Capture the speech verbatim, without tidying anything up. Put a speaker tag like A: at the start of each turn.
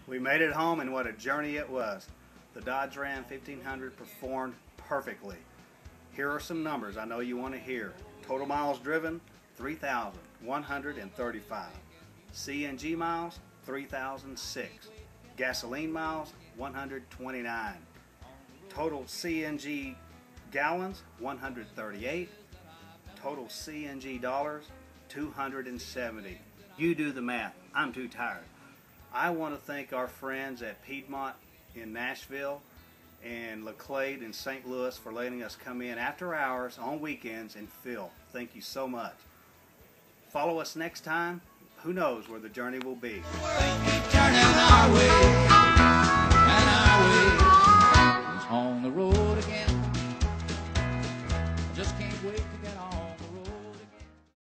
A: We made it home, and what a journey it was. The Dodge Ram fifteen hundred performed perfectly. Here are some numbers I know you want to hear. Total miles driven, three thousand one hundred thirty-five. C N G miles, three thousand six. Gasoline miles, one hundred twenty-nine. Total C N G gallons, one hundred thirty-eight. Total C N G dollars, two hundred seventy. You do the math. I'm too tired. I want to thank our friends at Piedmont in Nashville and Laclade in Saint Louis for letting us come in after hours on weekends and fill. Thank you so much. Follow us next time. Who knows where the journey will be.
B: Turning our way, and our way is on the road again.